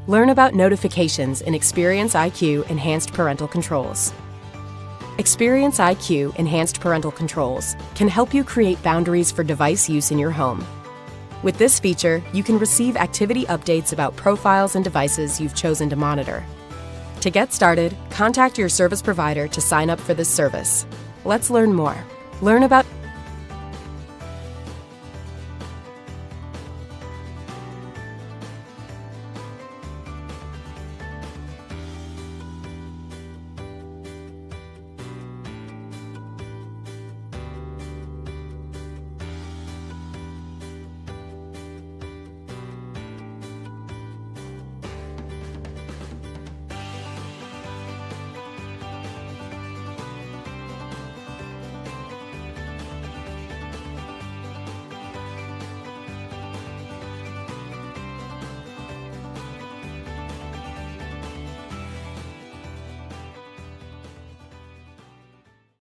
Learn about notifications in ExperienceIQ Enhanced Parental Controls. ExperienceIQ Enhanced Parental Controls can help you create boundaries for device use in your home. With this feature, you can receive activity updates about profiles and devices you've chosen to monitor. To get started, contact your service provider to sign up for this service. Let's learn more. Learn about